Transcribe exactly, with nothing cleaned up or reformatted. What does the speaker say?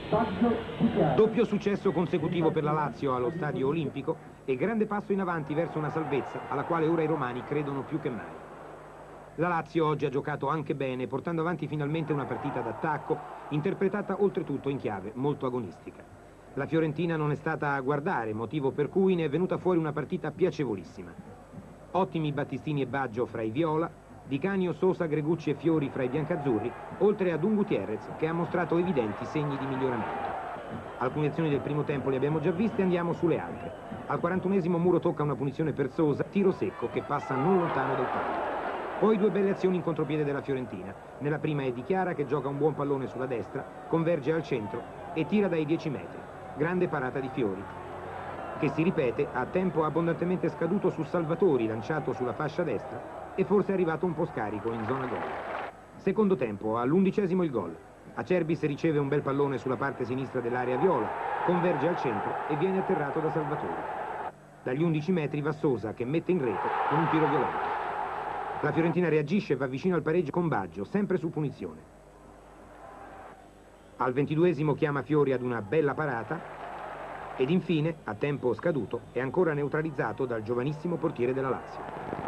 Doppio successo consecutivo per la Lazio allo Stadio Olimpico e grande passo in avanti verso una salvezza alla quale ora i romani credono più che mai. La Lazio oggi ha giocato anche bene, portando avanti finalmente una partita d'attacco, interpretata oltretutto in chiave molto agonistica. La Fiorentina non è stata a guardare, motivo per cui ne è venuta fuori una partita piacevolissima. Ottimi Battistini e Baggio fra i viola, Di Canio, Sosa, Gregucci e Fiori fra i biancazzurri, oltre ad un Gutierrez che ha mostrato evidenti segni di miglioramento. Alcune azioni del primo tempo le abbiamo già viste, andiamo sulle altre. Al quarantunesimo Muro tocca una punizione per Sosa, tiro secco che passa non lontano dal palo. Poi due belle azioni in contropiede della Fiorentina. Nella prima è Di Chiara che gioca un buon pallone sulla destra, converge al centro e tira dai dieci metri. Grande parata di Fiori, che si ripete a tempo abbondantemente scaduto su Salvatori, lanciato sulla fascia destra e forse è arrivato un po' scarico in zona gol. Secondo tempo, all'undicesimo il gol. Acerbis riceve un bel pallone sulla parte sinistra dell'area viola, converge al centro e viene atterrato da Salvatori. Dagli undici metri va Sosa che mette in rete con un tiro violento. La Fiorentina reagisce e va vicino al pareggio con Baggio, sempre su punizione. Al ventiduesimo chiama Fiori ad una bella parata ed infine, a tempo scaduto, è ancora neutralizzato dal giovanissimo portiere della Lazio.